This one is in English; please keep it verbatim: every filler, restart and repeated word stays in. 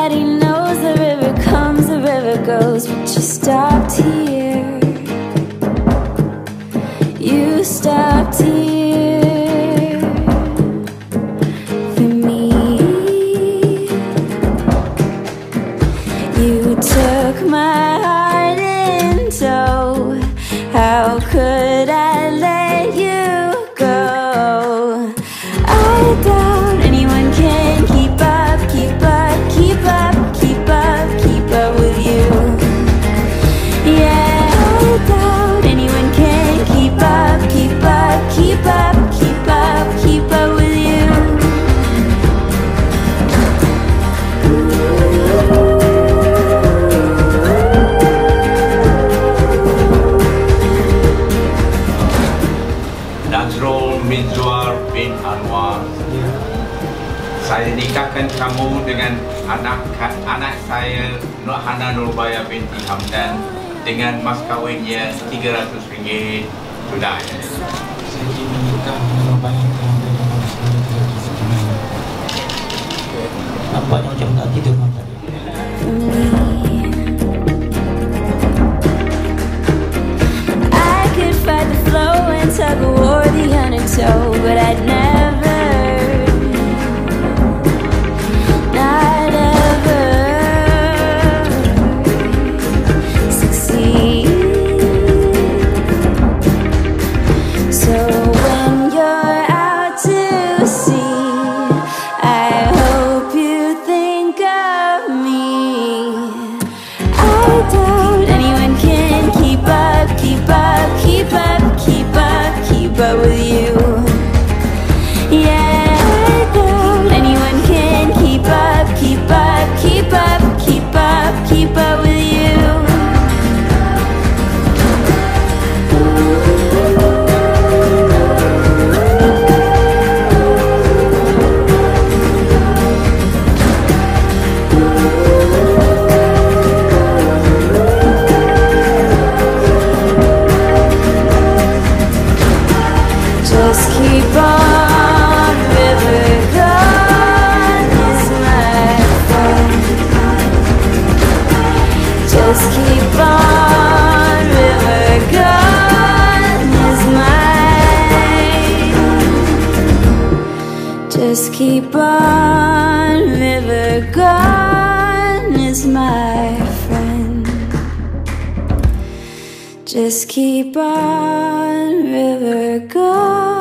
Everybody knows the river comes, the river goes, but you stopped here. You stopped here for me. You took my heart in tow. How could I let you go? I doubt anyone can keep up, keep up, keep up, keep up, keep up with you. Yeah, I doubt anyone can keep up, keep up, keep up, keep up, keep up with you. Nazrul bin Anwar, saya nikahkan kamu dengan anak anak saya Nur Hana Nurbaya binti Hamdan dengan mas kawinnya tiga ratus ringgit tunai. Saya menikah Nurbaya binti Hamdan dengan mas kawin tiga ratus ringgit. Nampaknya macam tak tidur malam tadi. I could fight the flow and tug of war the undertow, but I'd never, not ever succeed. So when you're out to sea, I hope you think of me. I doubt anyone can keep up, keep up, keep up, keep up, keep up with you. Yeah, I doubt anyone can keep up, keep up, keep up, keep up, keep up with you. Just keep on, river gone is my friend. Just keep on, river gone is mine. Just keep on, river gone is my friend. Just keep on, river gone.